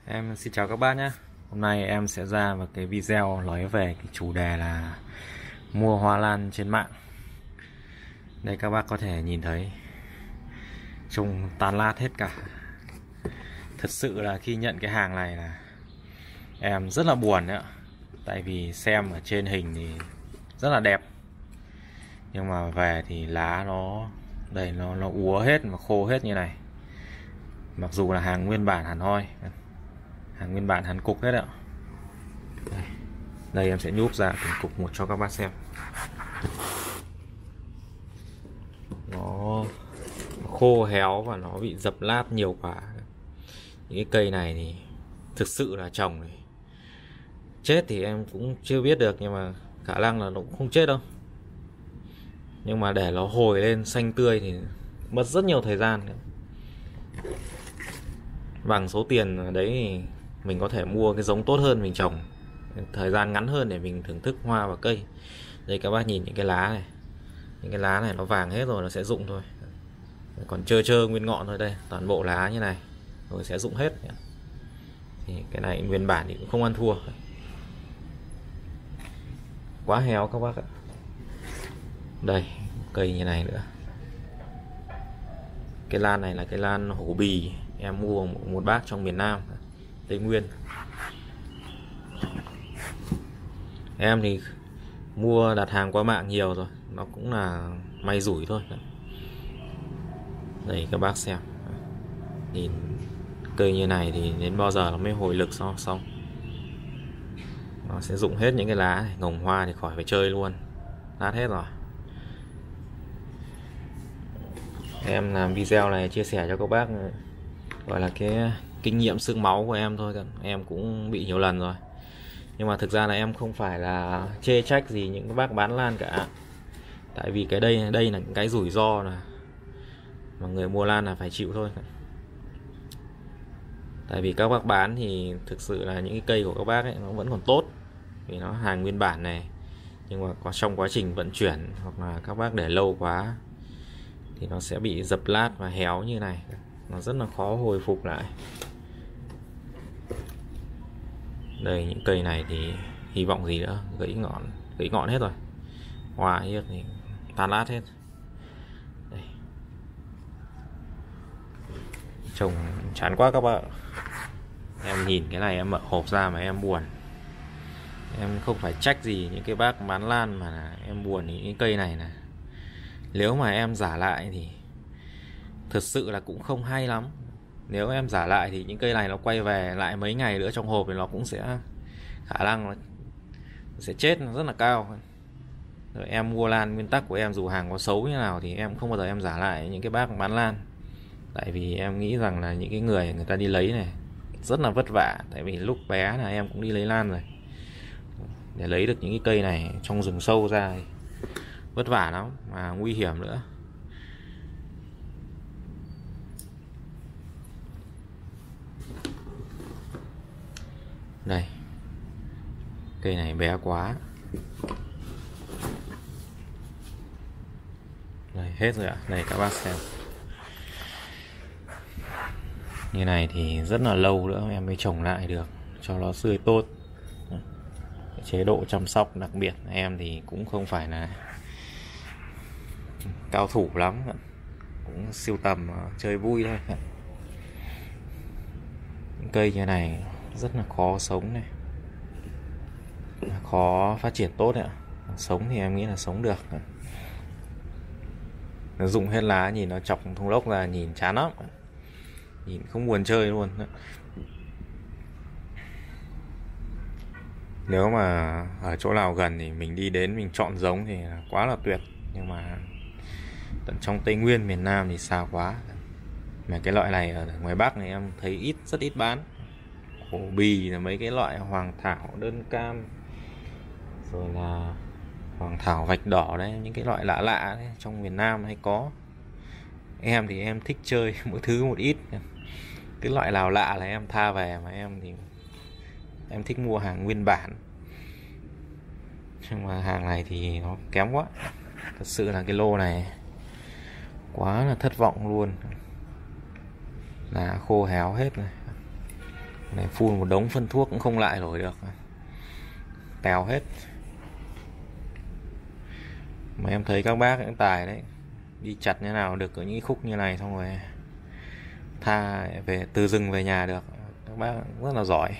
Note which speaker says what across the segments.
Speaker 1: Em xin chào các bác nhé. Hôm nay em sẽ ra một cái video nói về cái chủ đề là mua hoa lan trên mạng. Đây các bác có thể nhìn thấy trông tan lát hết cả. Thật sự là khi nhận cái hàng này là em rất là buồn đấy ạ. Tại vì xem ở trên hình thì rất là đẹp, nhưng mà về thì lá nó úa hết và khô hết như này. Mặc dù là hàng nguyên bản hẳn hoi, hàng nguyên bản hẳn cục hết ạ. Đây em sẽ nhúp ra từng cục một cho các bác xem. Nó khô héo và nó bị dập lát nhiều quá. Những cái cây này thì thực sự là trồng này chết thì em cũng chưa biết được, nhưng mà khả năng là nó cũng không chết đâu. Nhưng mà để nó hồi lên xanh tươi thì mất rất nhiều thời gian. Bằng số tiền đấy thì mình có thể mua cái giống tốt hơn mình trồng, thời gian ngắn hơn để mình thưởng thức hoa và cây. Đây các bác nhìn những cái lá này, những cái lá này nó vàng hết rồi, nó sẽ rụng thôi, còn trơ nguyên ngọn thôi. Đây toàn bộ lá như này rồi sẽ rụng hết. Thì cái này nguyên bản thì cũng không ăn thua, quá héo các bác ạ. Đây cây như này nữa. Cái lan này là cái lan hổ bì, em mua một bác trong miền Nam Tây Nguyên. Em thì mua đặt hàng qua mạng nhiều rồi, nó cũng là may rủi thôi. Đây các bác xem, nhìn cây như này thì đến bao giờ nó mới hồi lực xong. Nó sẽ rụng hết những cái lá này, ngồng hoa thì khỏi phải chơi luôn, nát hết rồi. Em làm video này chia sẻ cho các bác, gọi là cái kinh nghiệm xương máu của em thôi. Em cũng bị nhiều lần rồi, nhưng mà thực ra là em không phải là chê trách gì những cái bác bán lan cả. Tại vì cái đây là cái rủi ro là mà người mua lan là phải chịu thôi. Tại vì các bác bán thì thực sự là những cái cây của các bác ấy nó vẫn còn tốt, vì nó hàng nguyên bản này. Nhưng mà có trong quá trình vận chuyển hoặc là các bác để lâu quá thì nó sẽ bị dập lát và héo như này, nó rất là khó hồi phục lại. Đây những cây này thì hy vọng gì nữa, gãy ngọn hết rồi, hoa hết thì tan lát hết. Đây. Trông chán quá các bạn. Em nhìn cái này em mở hộp ra mà em buồn. Em không phải trách gì những cái bác bán lan, mà là em buồn những cái cây này này. Nếu mà em giả lại thì thật sự là cũng không hay lắm. Nếu em giả lại thì những cây này nó quay về lại mấy ngày nữa trong hộp thì nó cũng sẽ khả năng nó sẽ chết rất là cao. Rồi em mua lan, nguyên tắc của em dù hàng có xấu như nào thì em không bao giờ em giả lại những cái bác bán lan. Tại vì em nghĩ rằng là những cái người ta đi lấy này rất là vất vả. Tại vì lúc bé là em cũng đi lấy lan rồi, để lấy được những cái cây này trong rừng sâu ra thì vất vả lắm mà nguy hiểm nữa. Đây cây này bé quá. Đây hết rồi ạ. Đây các bác xem, như này thì rất là lâu nữa em mới trồng lại được cho nó tươi tốt. Chế độ chăm sóc đặc biệt, em thì cũng không phải là cao thủ lắm, cũng sưu tầm chơi vui thôi. Cây như này rất là khó sống này, khó phát triển tốt ạ. Sống thì em nghĩ là sống được. Nó rụng hết lá, nhìn nó chọc thùng lốc ra nhìn chán lắm, nhìn không buồn chơi luôn. Nếu mà ở chỗ nào gần thì mình đi đến mình chọn giống thì quá là tuyệt. Nhưng mà tận trong Tây Nguyên miền Nam thì xa quá. Mà cái loại này ở ngoài Bắc này em thấy rất ít bán. Hổ bì là mấy cái loại hoàng thảo đơn cam, rồi là hoàng thảo vạch đỏ đấy, những cái loại lạ lạ đấy, trong miền Nam hay có. Em thì em thích chơi mỗi thứ một ít. Cái loại nào lạ là em tha về, mà em thì em thích mua hàng nguyên bản. Nhưng mà hàng này thì nó kém quá. Thật sự là cái lô này quá là thất vọng luôn. Là khô héo hết này. Này phun một đống phân thuốc cũng không lại nổi được, tèo hết. Mà em thấy các bác cũng tài đấy, đi chặt như nào được ở những khúc như này, xong rồi tha về từ rừng về nhà được. Các bác rất là giỏi.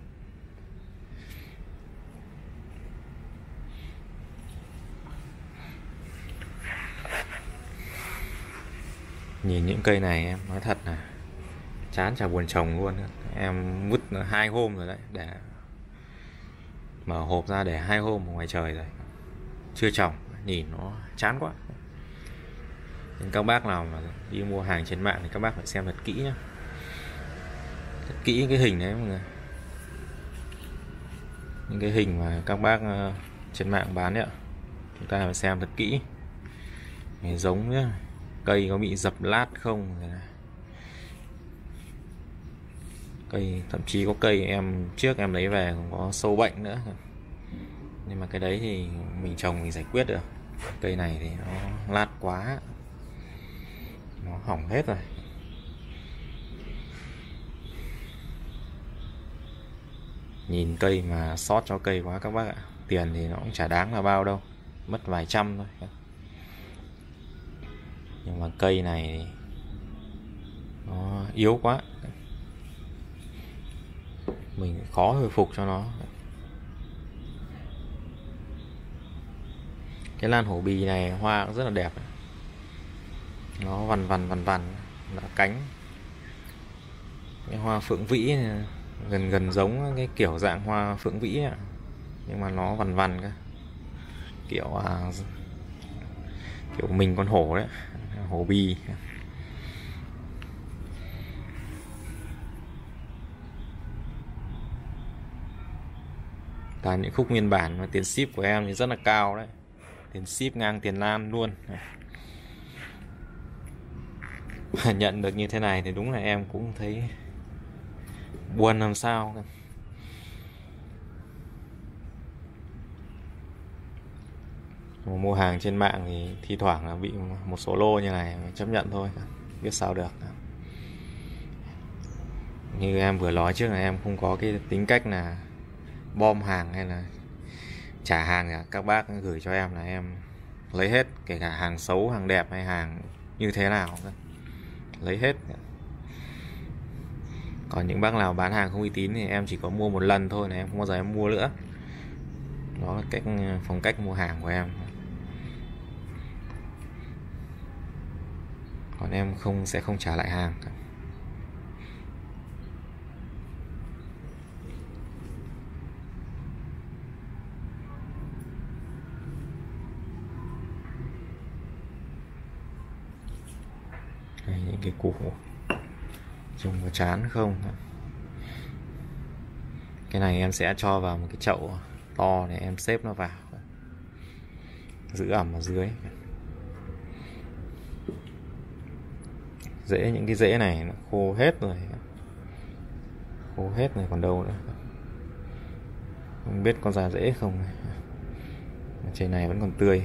Speaker 1: Nhìn những cây này em nói thật là chán chả buồn trồng luôn. Em vứt 2 hôm rồi đấy, để mở hộp ra để 2 hôm ở ngoài trời rồi chưa trồng, nhìn nó chán quá. Nên các bác nào mà đi mua hàng trên mạng thì các bác phải xem thật kỹ nhé, thật kỹ cái hình đấy mọi người. Những cái hình mà các bác trên mạng bán đấy ạ, chúng ta phải xem thật kỹ. Cái giống nhá, cây có bị dập lát không, cây thậm chí có cây em trước em lấy về còn có sâu bệnh nữa. Nhưng mà cái đấy thì mình trồng mình giải quyết được. Cây này thì nó lát quá, nó hỏng hết rồi. Nhìn cây mà sót cho cây quá các bác ạ. Tiền thì nó cũng chả đáng là bao đâu, mất vài trăm thôi. Nhưng mà cây này nó yếu quá, mình khó hồi phục cho nó. Cái lan hổ bì này hoa cũng rất là đẹp, nó vằn là cánh. Cái hoa phượng vĩ này, gần giống cái kiểu dạng hoa phượng vĩ này, nhưng mà nó vằn cơ, kiểu kiểu mình con hổ đấy, hổ bì. Toàn những khúc nguyên bản mà tiền ship của em thì rất là cao đấy, tiền ship ngang tiền lan luôn. Nhận được như thế này thì đúng là em cũng thấy buồn làm sao. Mua hàng trên mạng thì thi thoảng là bị một số lô như này, chấp nhận thôi, biết sao được. Như em vừa nói trước là em không có cái tính cách là bom hàng hay là trả hàng cả. Các bác gửi cho em là em lấy hết, kể cả hàng xấu, hàng đẹp hay hàng như thế nào lấy hết. Còn những bác nào bán hàng không uy tín thì em chỉ có mua một lần thôi, là em không bao giờ em mua nữa. Đó là phong cách mua hàng của em. Còn em sẽ không trả lại hàng. Đây, những cái củ trông có chán không. Cái này em sẽ cho vào một cái chậu to để em xếp nó vào, giữ ẩm ở dưới. Những cái rễ này nó khô hết rồi, còn đâu nữa, không biết có ra rễ không. Trên này vẫn còn tươi.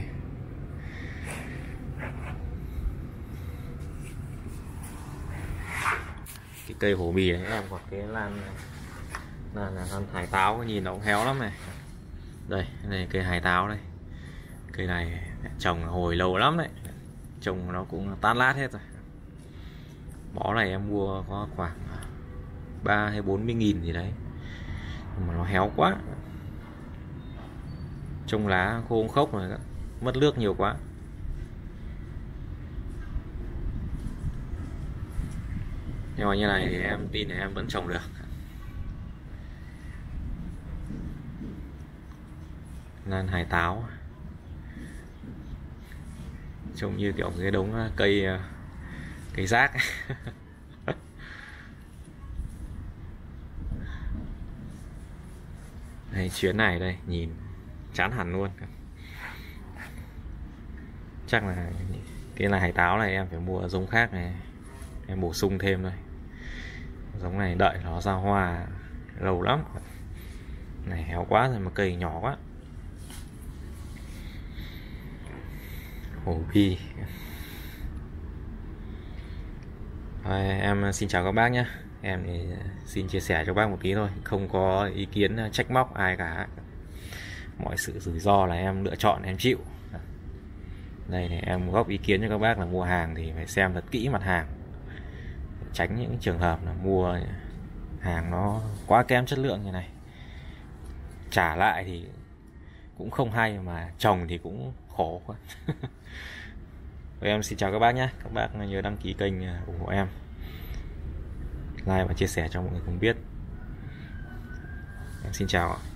Speaker 1: Cái cây hổ bì đấy em có cái lan hải táo, nhìn nó cũng héo lắm này. Đây này, cây hải táo đây. Cây này trồng hồi lâu lắm đấy, trồng nó cũng tan lát hết rồi. Bó này em mua có khoảng 3 hay 40 nghìn gì đấy, mà nó héo quá, trông lá khô khốc rồi, mất nước nhiều quá. Nhưng mà như này thì em tin là em vẫn trồng được. Lan hải táo trông như kiểu cái đống cây rác. Đây, chuyến này đây nhìn chán hẳn luôn. Chắc là cái là hải táo này em phải mua giống khác này, em bổ sung thêm thôi. Giống này đợi nó ra hoa lâu lắm. Này héo quá rồi mà cây nhỏ quá. Hổ bì. Em xin chào các bác nhé. Em thì xin chia sẻ cho bác một tí thôi, không có ý kiến trách móc ai cả. Mọi sự rủi ro là em lựa chọn, em chịu. Đây này, em góp ý kiến cho các bác là mua hàng thì phải xem thật kỹ mặt hàng, tránh những trường hợp là mua hàng nó quá kém chất lượng như này, trả lại thì cũng không hay, mà chồng thì cũng khổ quá. Em xin chào các bác nhé. Các bác nhớ đăng ký kênh ủng hộ em, like và chia sẻ cho mọi người cùng biết. Em xin chào ạ.